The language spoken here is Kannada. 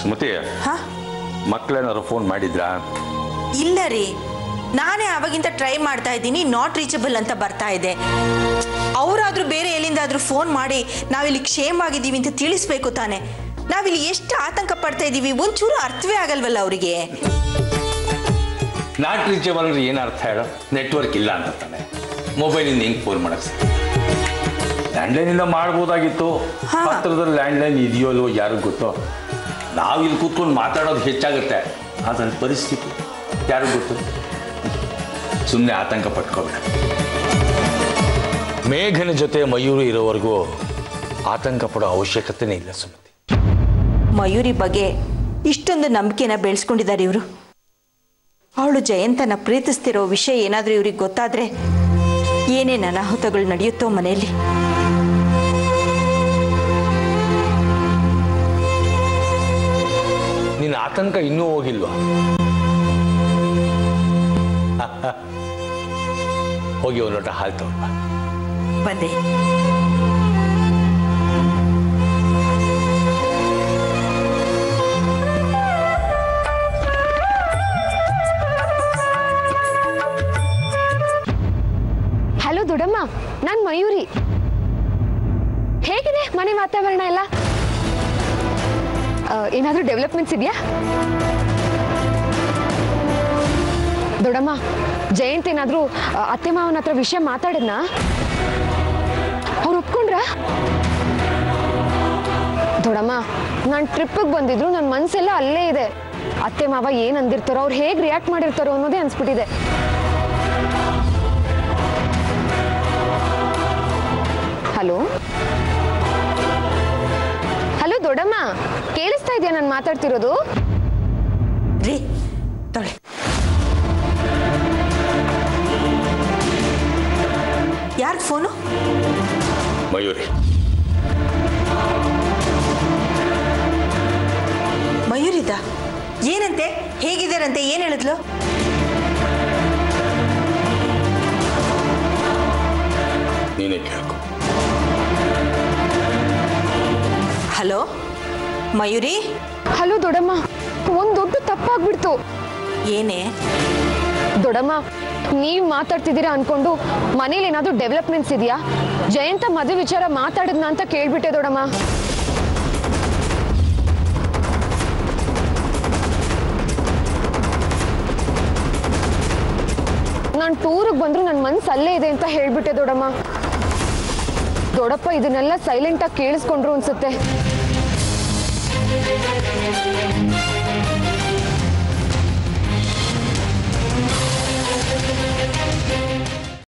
ಸುಮತಿ, ಮಕ್ಕಳೇನಾದ್ರು ಫೋನ್ ಮಾಡಿದ್ರಾ? ಇಲ್ಲ ರೀ, ನಾನೇ ಅವಾಗಿಂದ ಟ್ರೈ ಮಾಡ್ತಾ ಇದ್ದೀನಿ, ನಾಟ್ ರೀಚಬಲ್ ಅಂತ ಬರ್ತಾ ಇದೆ. ಅವರಾದ್ರೂ ಬೇರೆ ಎಲ್ಲಿಂದಾದ್ರೂ ಫೋನ್ ಮಾಡಿ ನಾವಿಲ್ಲಿ ಕ್ಷೇಮವಾಗಿದ್ದೀವಿ ಅಂತ ತಿಳಿಸ್ಬೇಕು ತಾನೆ. ನಾವಿಲ್ಲಿ ಎಷ್ಟು ಆತಂಕ ಪಡ್ತಾ ಇದ್ದೀವಿ ಒಂಚೂರು ಅರ್ಥವೇ ಆಗಲ್ವಲ್ಲ ಅವರಿಗೆ. ನಾಟ್ ರೀಚಬಲ್ ಅಂದ್ರೆ ಏನು ಅರ್ಥ ಹೇಳೋ? ನೆಟ್ವರ್ಕ್ ಇಲ್ಲ ಅಂತ ತಾನೆ. ಮೊಬೈಲಿಂದ ಹೆಂಗೆ ಫೋನ್ ಮಾಡಕ್ಕೆ? ಲ್ಯಾಂಡ್ಲೈನಿಂದ ಮಾಡ್ಬೋದಾಗಿತ್ತು. ಹತ್ರದಲ್ಲಿ ಲ್ಯಾಂಡ್ಲೈನ್ ಇದೆಯೋ ಅಲ್ವೋ ಯಾರಿಗೂ ಗೊತ್ತೋ. ನಾವು ಇಲ್ಲಿ ಕೂತ್ಕೊಂಡು ಮಾತಾಡೋದು ಹೆಚ್ಚಾಗುತ್ತೆ, ಆದರೆ ಪರಿಸ್ಥಿತಿ ಯಾರಿಗೂ ಗೊತ್ತು. ಸುಮ್ಮನೆ ಆತಂಕ ಪಟ್ಕೋಬೇಡ. ಮೇಘನ ಜೊತೆ ಮಯೂರಿ ಇರೋವರೆಗೂ ಆತಂಕ ಪಡೋ ಅವಶ್ಯಕತೆನೇ ಇಲ್ಲ ಸುಮತಿ. ಮಯೂರಿ ಬಗ್ಗೆ ಇಷ್ಟೊಂದು ನಂಬಿಕೆನ ಬೆಳೆಸ್ಕೊಂಡಿದ್ದಾರೆ ಇವರು. ಅವಳು ಜಯಂತನ ಪ್ರೀತಿಸ್ತಿರೋ ವಿಷಯ ಏನಾದರೂ ಇವ್ರಿಗೆ ಗೊತ್ತಾದ್ರೆ ಏನೇನು ಅನಾಹುತಗಳು ನಡೆಯುತ್ತೋ ಮನೆಯಲ್ಲಿ. ನಿನ್ನ ಆತಂಕ ಇನ್ನೂ ಹೋಗಿಲ್ವಾ? ಹೋಗಿ ಒಂದು ಲೋಟ ಹಾಲು ತಗೊಂಡು ಬಂದೆ. ಹಲೋ ದೊಡ್ಡಮ್ಮ, ನಾನು ಮಯೂರಿ. ಹೇಗಿದೆ ಮನೆ ವಾತಾವರಣ ಎಲ್ಲ? ಏನಾದರೂ ಡೆವಲಪ್ಮೆಂಟ್ಸ್ ಇದೆಯಾ? ದೊಡ್ಡಮ್ಮ, ಜಯಂತ್ ಏನಾದರೂ ಅತ್ತೆ ಮಾವನ ಹತ್ರ ವಿಷಯ ಮಾತಾಡಿದ್ನಾ? ಅವ್ರು ಒಪ್ಕೊಂಡ್ರ? ದೊಡ್ಡಮ್ಮ, ನಾನು ಟ್ರಿಪ್ಪಿಗೆ ಬಂದಿದ್ರು, ನನ್ನ ಮನಸ್ಸೆಲ್ಲ ಅಲ್ಲೇ ಇದೆ. ಅತ್ತೆ ಮಾವ ಏನು ಅಂದಿರ್ತಾರೋ, ಅವ್ರು ಹೇಗೆ ರಿಯಾಕ್ಟ್ ಮಾಡಿರ್ತಾರೋ ಅನ್ನೋದೇ ಅನ್ಸ್ಬಿಟ್ಟಿದೆ. ಹಲೋ ಹಲೋ ದೊಡ್ಡಮ್ಮ, ಕೇಳಿಸ್ತಾ ಇದೆಯಾ ನಾನು ಮಾತಾಡ್ತಿರೋದು? ರೀ ತೊಳೆ. ಯಾರಿಗೆ ಫೋನು? ಮಯೂರಿ. ಮಯೂರಿದ ಏನಂತೆ? ಹೇಗಿದ್ದಾರಂತೆ? ಏನು ಹೇಳಿದ್ಲು? ನೀನೇ ಕೇಳ್ಕೊ. ಹಲೋ ಮಯೂರಿ. ಹಲೋ ದೊಡ್ಡಮ್ಮ, ಒಂದು ದೊಡ್ಡ ತಪ್ಪಾಗ್ಬಿಡ್ತು. ಏನೇ? ದೊಡ್ಡಮ್ಮ, ನೀವು ಮಾತಾಡ್ತಿದ್ದೀರಾ ಅನ್ಕೊಂಡು ಮನೇಲಿ ಏನಾದರೂ ಡೆವಲಪ್ಮೆಂಟ್ಸ್ ಇದೆಯಾ? ಜಯಂತ ಮದುವೆ ವಿಚಾರ ಮಾತಾಡಿದ್ನ ಅಂತ ಕೇಳ್ಬಿಟ್ಟೆ ದೊಡ್ಡಮ್ಮ. ನಾನು ಟೂರಿಗೆ ಬಂದ್ರು ನನ್ನ ಮನ್ಸು ಅಲ್ಲೇ ಇದೆ ಅಂತ ಹೇಳ್ಬಿಟ್ಟೆ ದೊಡ್ಡಮ್ಮ. ದೊಡ್ಡಪ್ಪ ಇದನ್ನೆಲ್ಲ ಸೈಲೆಂಟಾಗಿ ಕೇಳಿಸ್ಕೊಂಡ್ರು ಅನ್ಸುತ್ತೆ.